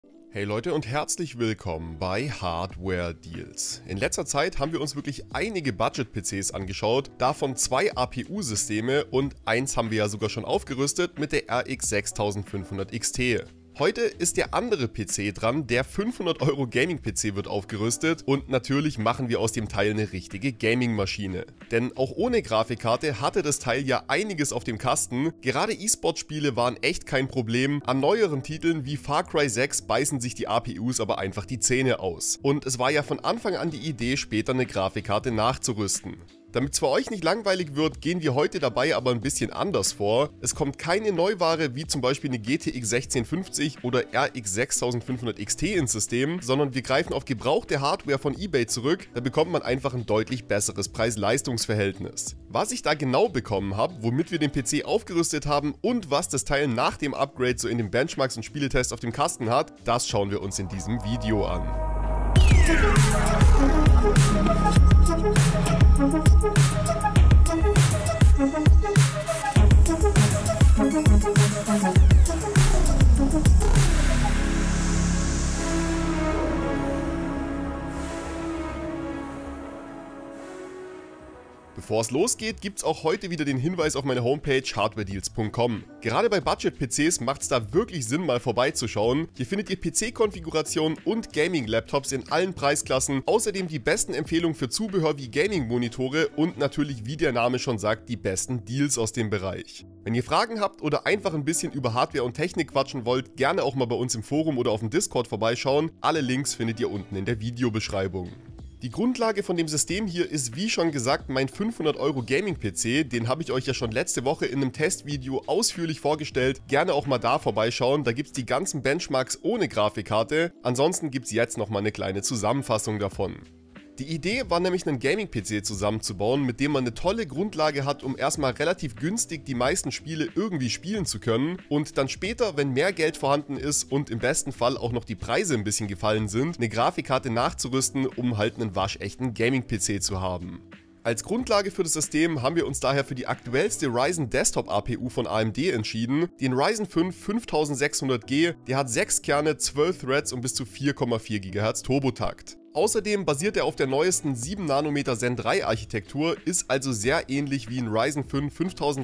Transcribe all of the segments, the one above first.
Hey Leute und herzlich willkommen bei Hardware Deals. In letzter Zeit haben wir uns wirklich einige Budget-PCs angeschaut, davon 2 APU-Systeme und eins haben wir ja sogar schon aufgerüstet mit der RX 6500 XT. Heute ist der andere PC dran, der 500 € Gaming-PC wird aufgerüstet und natürlich machen wir aus dem Teil eine richtige Gaming-Maschine. Denn auch ohne Grafikkarte hatte das Teil ja einiges auf dem Kasten, gerade E-Sport-Spiele waren echt kein Problem, an neueren Titeln wie Far Cry 6 beißen sich die APUs aber einfach die Zähne aus. Und es war ja von Anfang an die Idee, später eine Grafikkarte nachzurüsten. Damit es für euch nicht langweilig wird, gehen wir heute dabei aber ein bisschen anders vor. Es kommt keine Neuware wie zum Beispiel eine GTX 1650 oder RX 6500 XT ins System, sondern wir greifen auf gebrauchte Hardware von eBay zurück, da bekommt man einfach ein deutlich besseres Preis-Leistungs-Verhältnis. Was ich da genau bekommen habe, womit wir den PC aufgerüstet haben und was das Teil nach dem Upgrade so in den Benchmarks und Spieletests auf dem Kasten hat, das schauen wir uns in diesem Video an. Bevor es losgeht, gibt es auch heute wieder den Hinweis auf meine Homepage hardwaredeals.com. Gerade bei Budget-PCs macht es da wirklich Sinn, mal vorbeizuschauen. Hier findet ihr PC-Konfigurationen und Gaming-Laptops in allen Preisklassen, außerdem die besten Empfehlungen für Zubehör wie Gaming-Monitore und natürlich, wie der Name schon sagt, die besten Deals aus dem Bereich. Wenn ihr Fragen habt oder einfach ein bisschen über Hardware und Technik quatschen wollt, gerne auch mal bei uns im Forum oder auf dem Discord vorbeischauen. Alle Links findet ihr unten in der Videobeschreibung. Die Grundlage von dem System hier ist wie schon gesagt mein 500 € Gaming-PC, den habe ich euch ja schon letzte Woche in einem Testvideo ausführlich vorgestellt, gerne auch mal da vorbeischauen, da gibt es die ganzen Benchmarks ohne Grafikkarte, ansonsten gibt es jetzt nochmal eine kleine Zusammenfassung davon. Die Idee war nämlich einen Gaming-PC zusammenzubauen, mit dem man eine tolle Grundlage hat, um erstmal relativ günstig die meisten Spiele irgendwie spielen zu können und dann später, wenn mehr Geld vorhanden ist und im besten Fall auch noch die Preise ein bisschen gefallen sind, eine Grafikkarte nachzurüsten, um halt einen waschechten Gaming-PC zu haben. Als Grundlage für das System haben wir uns daher für die aktuellste Ryzen Desktop APU von AMD entschieden, den Ryzen 5 5600G, der hat 6 Kerne, 12 Threads und bis zu 4,4 GHz Turbotakt. Außerdem basiert er auf der neuesten 7 Nanometer Zen 3 Architektur, ist also sehr ähnlich wie ein Ryzen 5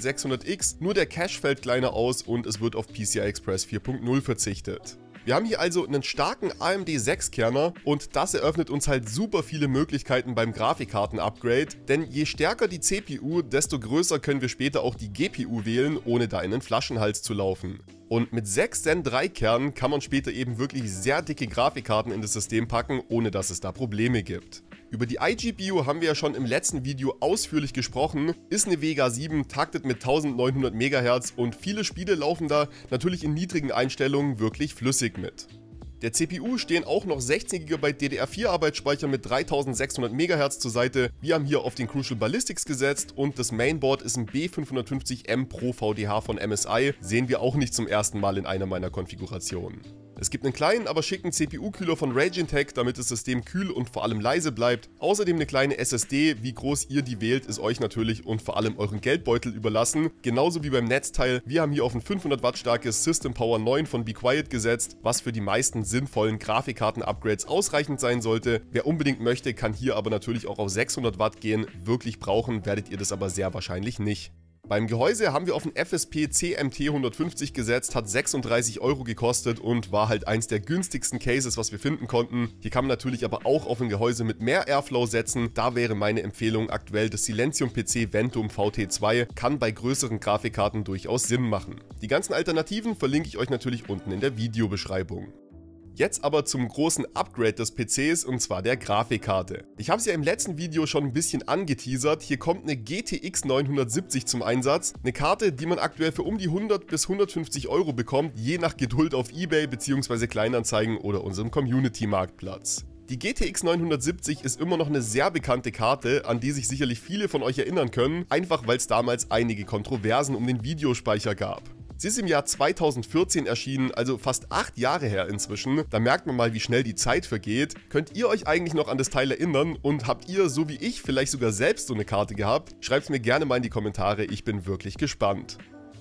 5600X, nur der Cache fällt kleiner aus und es wird auf PCI Express 4.0 verzichtet. Wir haben hier also einen starken AMD 6-Kerner und das eröffnet uns halt super viele Möglichkeiten beim Grafikkarten-Upgrade, denn je stärker die CPU, desto größer können wir später auch die GPU wählen, ohne da in einen Flaschenhals zu laufen. Und mit 6 Zen 3 Kernen kann man später eben wirklich sehr dicke Grafikkarten in das System packen, ohne dass es da Probleme gibt. Über die iGPU haben wir ja schon im letzten Video ausführlich gesprochen, ist eine Vega 7, taktet mit 1900 MHz und viele Spiele laufen da natürlich in niedrigen Einstellungen wirklich flüssig mit. Der CPU stehen auch noch 16 GB DDR4 Arbeitsspeicher mit 3600 MHz zur Seite. Wir haben hier auf den Crucial Ballistics gesetzt und das Mainboard ist ein B550M Pro VDH von MSI, sehen wir auch nicht zum ersten Mal in einer meiner Konfigurationen. Es gibt einen kleinen, aber schicken CPU-Kühler von Ragintech, damit das System kühl und vor allem leise bleibt. Außerdem eine kleine SSD, wie groß ihr die wählt, ist euch natürlich und vor allem euren Geldbeutel überlassen. Genauso wie beim Netzteil, wir haben hier auf ein 500 Watt starkes System Power 9 von Be Quiet gesetzt, was für die meisten sinnvollen Grafikkarten-Upgrades ausreichend sein sollte. Wer unbedingt möchte, kann hier aber natürlich auch auf 600 Watt gehen. Wirklich brauchen werdet ihr das aber sehr wahrscheinlich nicht. Beim Gehäuse haben wir auf ein FSP CMT 150 gesetzt, hat 36 € gekostet und war halt eins der günstigsten Cases, was wir finden konnten. Hier kann man natürlich aber auch auf ein Gehäuse mit mehr Airflow setzen. Da wäre meine Empfehlung aktuell das Silentium PC Ventum VT2, kann bei größeren Grafikkarten durchaus Sinn machen. Die ganzen Alternativen verlinke ich euch natürlich unten in der Videobeschreibung. Jetzt aber zum großen Upgrade des PCs und zwar der Grafikkarte. Ich habe es ja im letzten Video schon ein bisschen angeteasert, hier kommt eine GTX 970 zum Einsatz. Eine Karte, die man aktuell für um die 100 bis 150 € bekommt, je nach Geduld auf eBay bzw. Kleinanzeigen oder unserem Community-Marktplatz. Die GTX 970 ist immer noch eine sehr bekannte Karte, an die sich sicherlich viele von euch erinnern können, einfach weil es damals einige Kontroversen um den Videospeicher gab. Sie ist im Jahr 2014 erschienen, also fast 8 Jahre her inzwischen. Da merkt man mal, wie schnell die Zeit vergeht. Könnt ihr euch eigentlich noch an das Teil erinnern und habt ihr, so wie ich, vielleicht sogar selbst so eine Karte gehabt? Schreibt es mir gerne mal in die Kommentare, ich bin wirklich gespannt.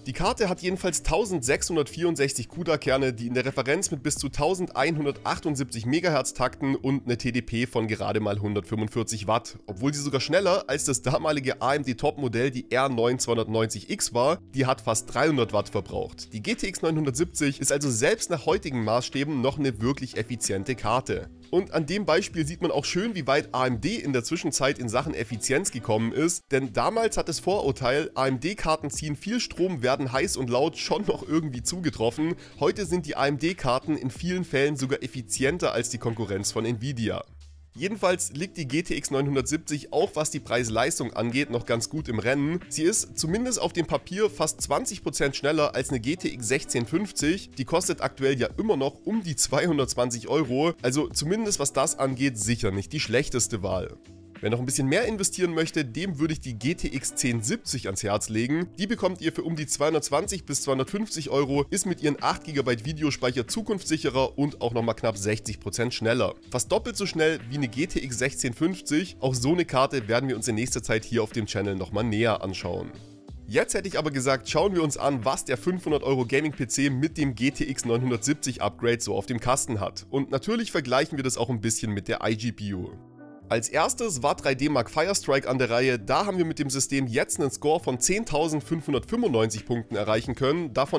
Die Karte hat jedenfalls 1664 CUDA-Kerne, die in der Referenz mit bis zu 1178 MHz takten und eine TDP von gerade mal 145 Watt, obwohl sie sogar schneller als das damalige AMD-Top-Modell, die R9 290X war, die hat fast 300 Watt verbraucht. Die GTX 970 ist also selbst nach heutigen Maßstäben noch eine wirklich effiziente Karte. Und an dem Beispiel sieht man auch schön, wie weit AMD in der Zwischenzeit in Sachen Effizienz gekommen ist, denn damals hat das Vorurteil, AMD-Karten ziehen viel Strom, werden heiß und laut, schon noch irgendwie zugetroffen. Heute sind die AMD-Karten in vielen Fällen sogar effizienter als die Konkurrenz von Nvidia. Jedenfalls liegt die GTX 970 auch was die Preis-Leistung angeht noch ganz gut im Rennen. Sie ist zumindest auf dem Papier fast 20% schneller als eine GTX 1650. Die kostet aktuell ja immer noch um die 220 €, also zumindest was das angeht sicher nicht die schlechteste Wahl. Wer noch ein bisschen mehr investieren möchte, dem würde ich die GTX 1070 ans Herz legen. Die bekommt ihr für um die 220 bis 250 €, ist mit ihren 8 GB Videospeicher zukunftssicherer und auch nochmal knapp 60% schneller. Fast doppelt so schnell wie eine GTX 1650. Auch so eine Karte werden wir uns in nächster Zeit hier auf dem Channel nochmal näher anschauen. Jetzt hätte ich aber gesagt, schauen wir uns an, was der 500 € Gaming-PC mit dem GTX 970 Upgrade so auf dem Kasten hat. Und natürlich vergleichen wir das auch ein bisschen mit der iGPU. Als erstes war 3D Mark Firestrike an der Reihe, da haben wir mit dem System jetzt einen Score von 10.595 Punkten erreichen können, davon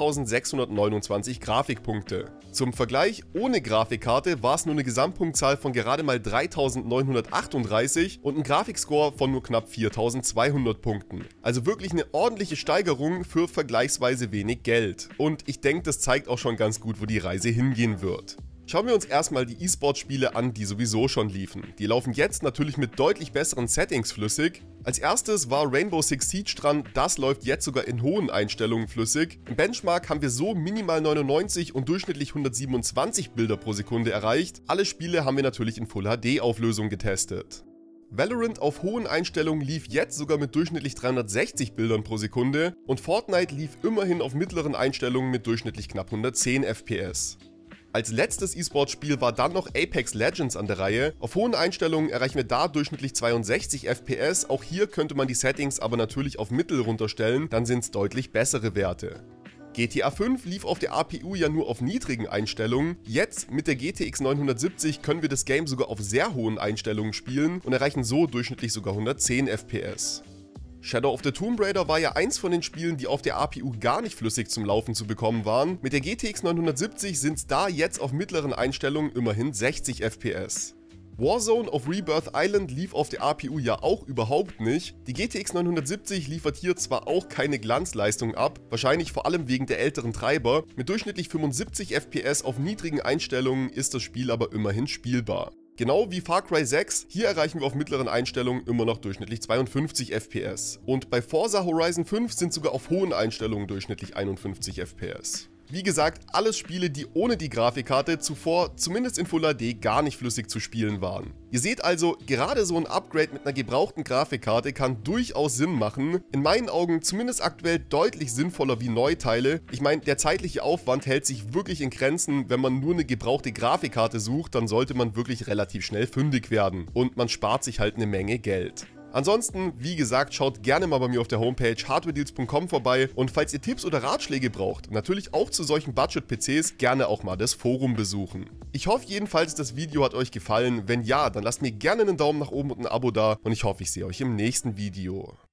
11.629 Grafikpunkte. Zum Vergleich, ohne Grafikkarte war es nur eine Gesamtpunktzahl von gerade mal 3.938 und ein Grafikscore von nur knapp 4.200 Punkten. Also wirklich eine ordentliche Steigerung für vergleichsweise wenig Geld. Und ich denke, das zeigt auch schon ganz gut, wo die Reise hingehen wird. Schauen wir uns erstmal die E-Sport-Spiele an, die sowieso schon liefen. Die laufen jetzt natürlich mit deutlich besseren Settings flüssig. Als erstes war Rainbow Six Siege dran, das läuft jetzt sogar in hohen Einstellungen flüssig. Im Benchmark haben wir so minimal 99 und durchschnittlich 127 Bilder pro Sekunde erreicht. Alle Spiele haben wir natürlich in Full HD Auflösung getestet. Valorant auf hohen Einstellungen lief jetzt sogar mit durchschnittlich 360 Bildern pro Sekunde und Fortnite lief immerhin auf mittleren Einstellungen mit durchschnittlich knapp 110 FPS. Als letztes E-Sport-Spiel war dann noch Apex Legends an der Reihe. Auf hohen Einstellungen erreichen wir da durchschnittlich 62 FPS. Auch hier könnte man die Settings aber natürlich auf Mittel runterstellen, dann sind es deutlich bessere Werte. GTA 5 lief auf der APU ja nur auf niedrigen Einstellungen. Jetzt mit der GTX 970 können wir das Game sogar auf sehr hohen Einstellungen spielen und erreichen so durchschnittlich sogar 110 FPS. Shadow of the Tomb Raider war ja eins von den Spielen, die auf der APU gar nicht flüssig zum Laufen zu bekommen waren. Mit der GTX 970 sind es da jetzt auf mittleren Einstellungen immerhin 60 FPS. Warzone auf Rebirth Island lief auf der APU ja auch überhaupt nicht. Die GTX 970 liefert hier zwar auch keine Glanzleistung ab, wahrscheinlich vor allem wegen der älteren Treiber. Mit durchschnittlich 75 FPS auf niedrigen Einstellungen ist das Spiel aber immerhin spielbar. Genau wie Far Cry 6, hier erreichen wir auf mittleren Einstellungen immer noch durchschnittlich 52 FPS. Und bei Forza Horizon 5 sind sogar auf hohen Einstellungen durchschnittlich 51 FPS. Wie gesagt, alles Spiele, die ohne die Grafikkarte zuvor, zumindest in Full HD, gar nicht flüssig zu spielen waren. Ihr seht also, gerade so ein Upgrade mit einer gebrauchten Grafikkarte kann durchaus Sinn machen. In meinen Augen zumindest aktuell deutlich sinnvoller wie Neuteile. Ich meine, der zeitliche Aufwand hält sich wirklich in Grenzen. Wenn man nur eine gebrauchte Grafikkarte sucht, dann sollte man wirklich relativ schnell fündig werden. Und man spart sich halt eine Menge Geld. Ansonsten, wie gesagt, schaut gerne mal bei mir auf der Homepage hardwaredeals.com vorbei und falls ihr Tipps oder Ratschläge braucht, natürlich auch zu solchen Budget-PCs, gerne auch mal das Forum besuchen. Ich hoffe jedenfalls, das Video hat euch gefallen. Wenn ja, dann lasst mir gerne einen Daumen nach oben und ein Abo da und ich hoffe, ich sehe euch im nächsten Video.